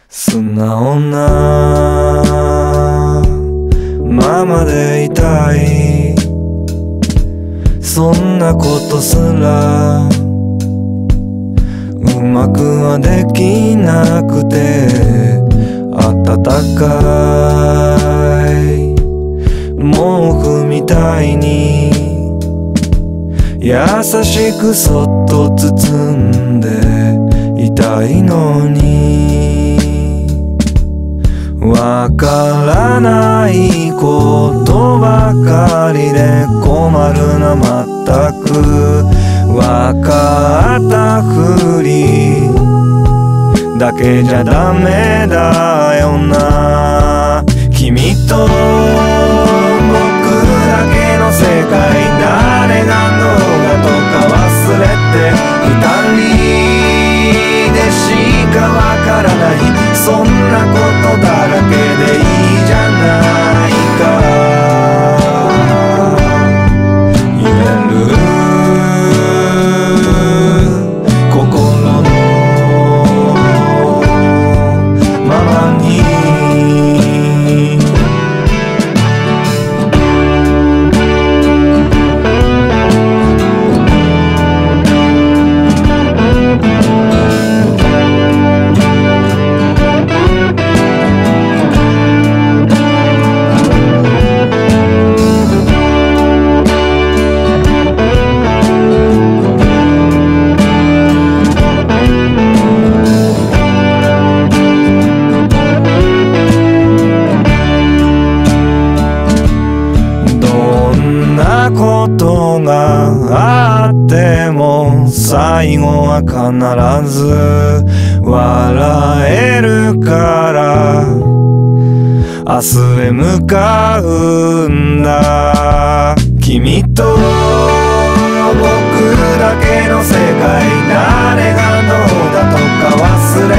素直なままでいたい、そんなことすらうまくはできなくて、暖かい毛布みたいに優しくそっと包んでいたいのに、わからないことばかりで困るな。まったくわかったふりだけじゃダメだよな。君と僕だけの世界、誰がどうだとか忘れて二人でしかわからない、そんなことだらけでいいじゃないか。言える心のままに、ことがあっても最後は必ず笑えるから、明日へ向かうんだ。君と僕だけの世界、誰がどうだとか忘れ